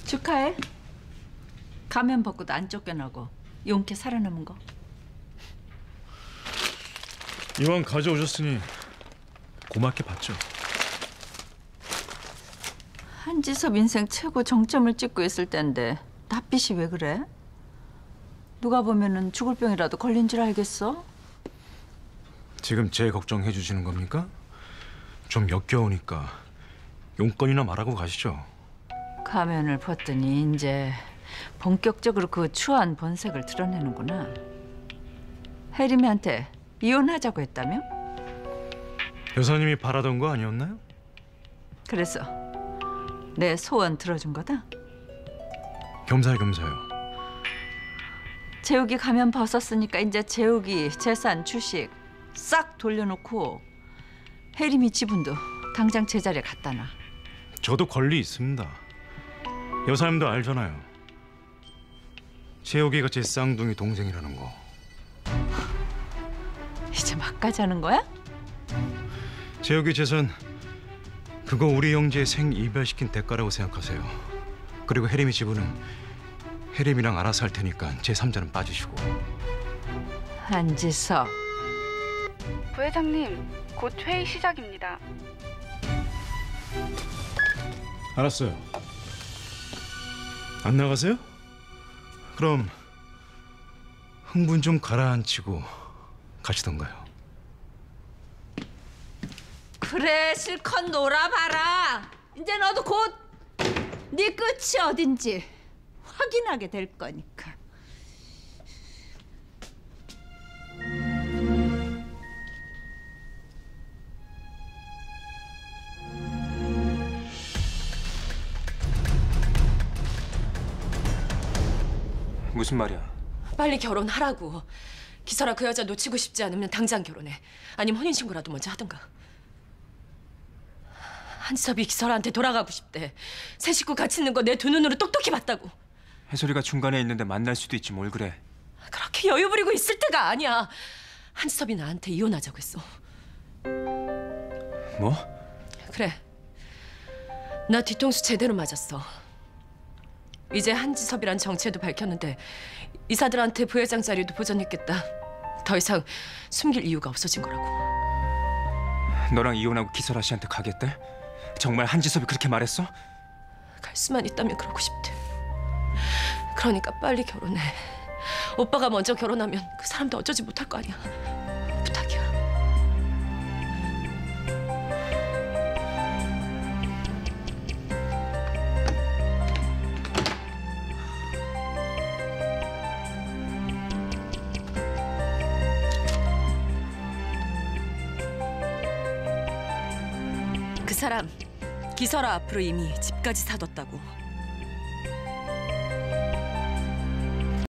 축하해. 가면 벗고도 안 쫓겨나고 용케 살아남은 거. 이왕 가져오셨으니 고맙게 받죠. 한지섭 인생 최고 정점을 찍고 있을 때인데 낯빛이 왜 그래? 누가 보면은 죽을 병이라도 걸린 줄 알겠어? 지금 제 걱정해 주시는 겁니까? 좀 역겨우니까 용건이나 말하고 가시죠. 가면을 벗더니 이제 본격적으로 그 추한 본색을 드러내는구나. 혜림이한테 이혼하자고 했다며? 여사님이 바라던 거 아니었나요? 그래서 내 소원 들어준 거다? 겸사겸사요. 재욱이 가면 벗었으니까 이제 재욱이 재산, 주식 싹 돌려놓고 혜림이 지분도 당장 제자리에 갖다 놔. 저도 권리 있습니다. 여사님도 알잖아요. 재욱이가 제 쌍둥이 동생이라는 거. 이제 막까지 하는 거야? 재욱이 재산 그거 우리 형제 생이별시킨 대가라고 생각하세요. 그리고 혜림이 지분은 혜림이랑 알아서 할 테니까 제3자는 빠지시고. 한지섭. 부회장님, 곧 회의 시작입니다. 알았어요. 안 나가세요? 그럼 흥분 좀 가라앉히고 가시던가요. 그래, 실컷 놀아봐라. 이제 너도 곧 네 끝이 어딘지 확인하게 될 거니까. 무슨 말이야? 빨리 결혼하라고. 기설아 그 여자 놓치고 싶지 않으면 당장 결혼해. 아니면 혼인신고라도 먼저 하든가. 한지섭이 기설아한테 돌아가고 싶대. 새 식구 같이 있는 거 내 두 눈으로 똑똑히 봤다고. 해솔이가 중간에 있는데 만날 수도 있지 뭘 그래. 그렇게 여유 부리고 있을 때가 아니야. 한지섭이 나한테 이혼하자고 했어. 뭐? 그래. 나 뒤통수 제대로 맞았어. 이제 한지섭이란 정체도 밝혔는데 이사들한테 부회장 자리도 보전했겠다. 더 이상 숨길 이유가 없어진 거라고. 너랑 이혼하고 기설아 씨한테 가겠대? 정말 한지섭이 그렇게 말했어? 갈 수만 있다면 그러고 싶대. 그러니까 빨리 결혼해. 오빠가 먼저 결혼하면 그 사람도 어쩌지 못할 거 아니야. 부탁이야. 그 사람 기설아 앞으로 이미 집까지 사뒀다고.